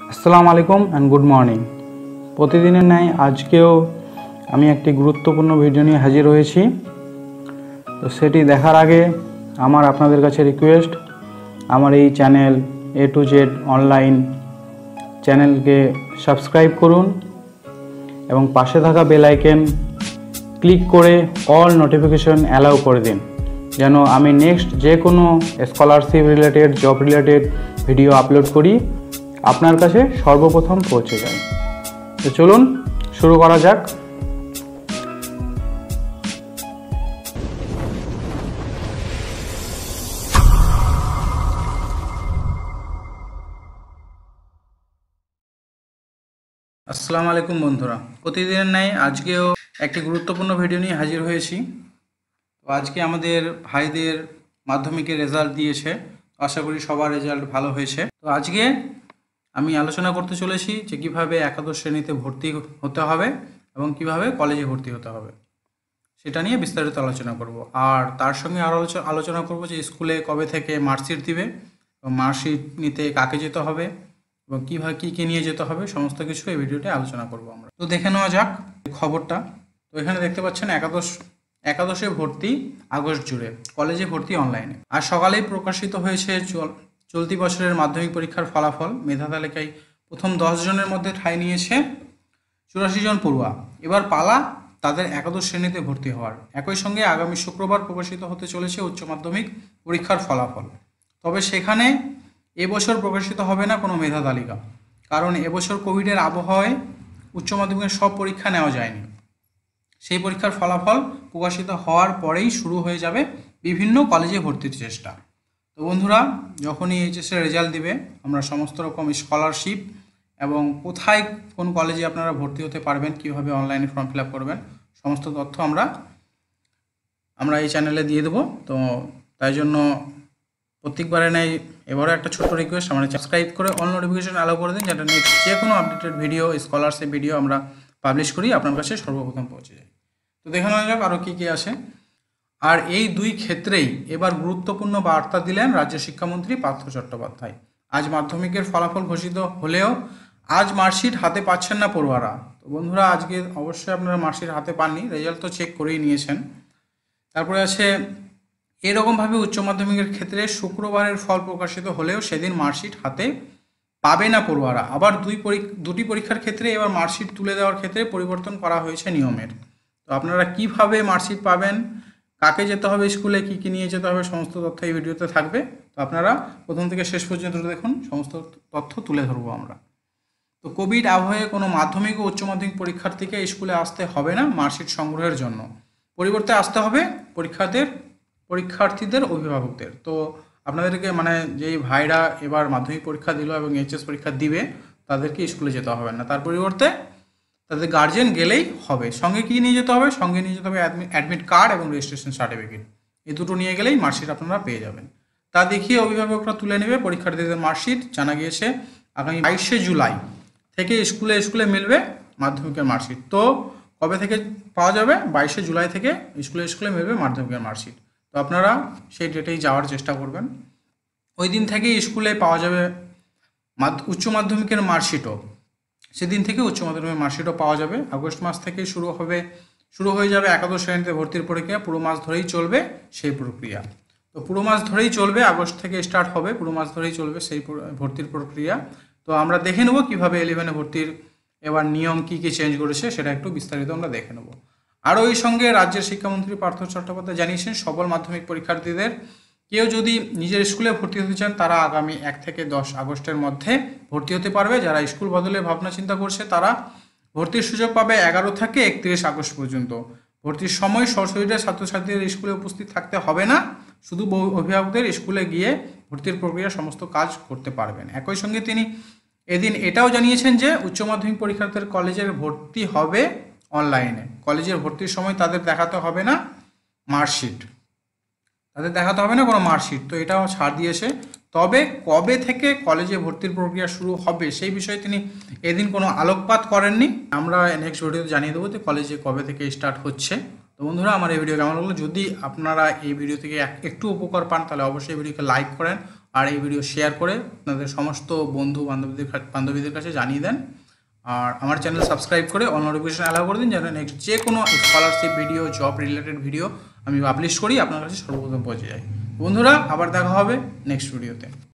আসসালামু আলাইকুম and good morning. প্রতিদিনের ন্যায় আজকেও আমি একটি গুরুত্বপূর্ণ ভিডিও নিয়ে হাজির হয়েছি। তো সেটি দেখার আগে আমার আপনাদের কাছে রিকোয়েস্ট, আমার এই channel A to Z online চ্যানেলকে সাবস্ক্রাইব করুন এবং পাশে থাকা বেল আইকন ক্লিক করে অল নোটিফিকেশন অ্যালাউ করে দিন, যেন আমি নেক্সট যে কোনো scholarship related, job related video upload করি আপনার কাছে সর্বপ্রথম পৌঁছে যায়। তো চলুন শুরু করা যাক। আসসালামু আলাইকুম বন্ধুরা, প্রতিদিনের ন্যায় আজকেও একটি গুরুত্বপূর্ণ ভিডিও নিয়ে হাজির হয়েছি। তো আজকে আমাদের ভাইদের মাধ্যমিকের রেজাল্ট দিয়েছে, আশা করি সবার রেজাল্ট ভালো হয়েছে। তো আজকে আমি আলোচনা করতে চলেছি যে কীভাবে একাদশ শ্রেণীতে ভর্তি হতে হবে এবং কিভাবে কলেজে ভর্তি হতে হবে, সেটা নিয়ে বিস্তারিত আলোচনা করব। আর তার সঙ্গে আরও আলোচনা করব যে স্কুলে কবে থেকে মার্কশিট দিবে এবং মার্কশিট নিতে কাকে যেতে হবে এবং কীভাবে কী নিয়ে যেতে হবে, সমস্ত কিছু এই ভিডিওতে আলোচনা করব আমরা। তো দেখে নেওয়া যাক খবরটা। তো এখানে দেখতে পাচ্ছেন একাদশে ভর্তি আগস্ট জুড়ে, কলেজে ভর্তি অনলাইনে। আর সকালেই প্রকাশিত হয়েছে চলতি বছরের মাধ্যমিক পরীক্ষার ফলাফল। মেধা তালিকায় প্রথম 10 জনের মধ্যে ঠাঁই নিয়েছে 84 জন পড়ুয়া। এবার পালা তাদের একাদশ শ্রেণীতে ভর্তি হওয়ার। একই সঙ্গে আগামী শুক্রবার প্রকাশিত হতে চলেছে উচ্চ মাধ্যমিক পরীক্ষার ফলাফল। তবে সেখানে এবছর প্রকাশিত হবে না কোনো মেধা তালিকা, কারণ এবছর কোভিডের আবহাওয়ায় উচ্চ মাধ্যমিকের সব পরীক্ষা নেওয়া যায়নি। সেই পরীক্ষার ফলাফল প্রকাশিত হওয়ার পরেই শুরু হয়ে যাবে বিভিন্ন কলেজে ভর্তির চেষ্টা। তো বন্ধুরা, যখনই এইচএসের রেজাল্ট দিবে, আমরা সমস্ত রকম স্কলারশিপ এবং কোথায় কোন কলেজে আপনারা ভর্তি হতে পারবেন, কীভাবে অনলাইনে ফর্ম ফিল আপ করবেন, সমস্ত তথ্য আমরা এই চ্যানেলে দিয়ে দেবো। তো তাই জন্য প্রত্যেকবারে নেই এবারও একটা ছোট্ট রিকোয়েস্ট, আমরা সাবস্ক্রাইব করে অল নোটিফিকেশন অ্যালাউ করে দিন, যাতে নেক্সট যে কোনো আপডেটেড ভিডিও, স্কলারশিপ ভিডিও আমরা পাবলিশ করি আপনার কাছে সর্বপ্রথম পৌঁছে যায়। তো দেখে নেওয়া যাক আরও কী আসে। আর এই দুই ক্ষেত্রেই এবার গুরুত্বপূর্ণ বার্তা দিলেন রাজ্য শিক্ষামন্ত্রী পার্থ চট্টোপাধ্যায়। আজ মাধ্যমিকের ফলাফল ঘোষিত হলেও আজ মার্কশিট হাতে পাচ্ছেন না পড়ুয়ারা। তো বন্ধুরা, আজকে অবশ্যই আপনারা মার্কশিট হাতে পাননি, রেজাল্ট তো চেক করেই নিয়েছেন। তারপরে আছে এরকমভাবে উচ্চ মাধ্যমিকের ক্ষেত্রে শুক্রবারের ফল প্রকাশিত হলেও সেদিন মার্কশিট হাতে পাবে না পড়ুয়ারা। আবার দুটি পরীক্ষার ক্ষেত্রে এবার মার্কশিট তুলে দেওয়ার ক্ষেত্রে পরিবর্তন করা হয়েছে নিয়মের। তো আপনারা কিভাবে মার্কশিট পাবেন, কাকে যেতে হবে স্কুলে, কী নিয়ে যেতে হবে, সমস্ত তথ্য এই ভিডিওতে থাকবে। তো আপনারা প্রথম থেকে শেষ পর্যন্ত দেখুন, সমস্ত তথ্য তুলে ধরবো আমরা। তো কোভিড আবহে কোনো মাধ্যমিক ও উচ্চ মাধ্যমিক পরীক্ষার্থীকে স্কুলে আসতে হবে না মার্কশিট সংগ্রহের জন্য, পরিবর্তে আসতে হবে পরীক্ষার্থীদের অভিভাবকদের। তো আপনাদেরকে যেই ভাইরা এবার মাধ্যমিক পরীক্ষা দিল এবং এইচএস পরীক্ষা দিবে, তাদেরকে স্কুলে যেতে হবে না, তার পরিবর্তে তাদের গার্জেন গেলেই হবে। সঙ্গে কি নিয়ে যেতে হবে? সঙ্গে নিয়ে যেতে হবে অ্যাডমিট কার্ড এবং রেজিস্ট্রেশন সার্টিফিকেট। এই দুটো নিয়ে গেলেই মার্কশিট আপনারা পেয়ে যাবেন। তা দেখিয়ে অভিভাবকরা তুলে নেবে পরীক্ষার্থীদের মার্কশিট। জানা গিয়েছে আগামী 22শে জুলাই থেকে স্কুলে মিলবে মাধ্যমিকের মার্কশিট। তো কবে থেকে পাওয়া যাবে? 22শে জুলাই থেকে স্কুলে মিলবে মাধ্যমিকের মার্কশিট। তো আপনারা সেই ডেটেই যাওয়ার চেষ্টা করবেন। ওই দিন থেকেই স্কুলে পাওয়া যাবে উচ্চ মাধ্যমিকের মার্কশিটও। সেদিন থেকে উচ্চ মাধ্যমিকের মার্কশিটও পাওয়া যাবে। আগস্ট মাস থেকে শুরু হয়ে যাবে একাদশ শ্রেণীতে ভর্তির প্রক্রিয়া। পুরো মাস ধরেই চলবে সেই প্রক্রিয়া। তো পুরো মাস ধরেই চলবে, আগস্ট থেকে স্টার্ট হবে, পুরো মাস ধরেই চলবে সেই ভর্তির প্রক্রিয়া। তো আমরা দেখে নেব কীভাবে 11-এ ভর্তির এবার নিয়ম কী চেঞ্জ করেছে, সেটা একটু বিস্তারিত আমরা দেখে নেব। আরও এই সঙ্গে রাজ্যের শিক্ষামন্ত্রী পার্থ চট্টোপাধ্যায় জানিয়েছেন, সকল মাধ্যমিক পরীক্ষার্থীদের কেউ যদি নিজের স্কুলে ভর্তি হতে চান, তারা আগামী 1 থেকে 10 আগস্টের মধ্যে ভর্তি হতে পারবে। যারা স্কুল বদলের ভাবনা চিন্তা করছে, তারা ভর্তির সুযোগ পাবে 11 থেকে 31 আগস্ট পর্যন্ত। ভর্তির সময় সরাসরি ছাত্রছাত্রীদের স্কুলে উপস্থিত থাকতে হবে না, শুধু অভিভাবকদের স্কুলে গিয়ে ভর্তির প্রক্রিয়া সমস্ত কাজ করতে পারবেন। একই সঙ্গে তিনি এদিন এটাও জানিয়েছেন যে উচ্চ মাধ্যমিক পরীক্ষার্থীদের কলেজের ভর্তি হবে অনলাইনে। কলেজের ভর্তির সময় তাদের দেখাতে হবে না কোনো মার্কশিট। তো এটাও ছাড় দিয়েছে। তবে কবে থেকে কলেজে ভর্তির প্রক্রিয়া শুরু হবে সেই বিষয়ে তিনি এদিন কোনো আলোকপাত করেননি। আমরা নেক্সট ভিডিওতে জানিয়ে দেবো যে কলেজে কবে থেকে স্টার্ট হচ্ছে। তো বন্ধুরা, আমার এই ভিডিও কেমন লাগলো? যদি আপনারা এই ভিডিও থেকে একটু উপকার পান, তাহলে অবশ্যই ভিডিওকে লাইক করেন, আর এই ভিডিও শেয়ার করে আপনাদের সমস্ত বন্ধু বান্ধবীদের কাছে জানিয়ে দেন। আর আমার চ্যানেল সাবস্ক্রাইব করে অল নোটিফিকেশন অ্যালাউ করে দিন, যেন নেক্সট যে কোনো scholarship video, job related video আমি পাবলিশ করি আপনার কাছে সর্বপ্রথম পৌঁছে যায়। বন্ধুরা, আবার দেখা হবে নেক্সট ভিডিওতে।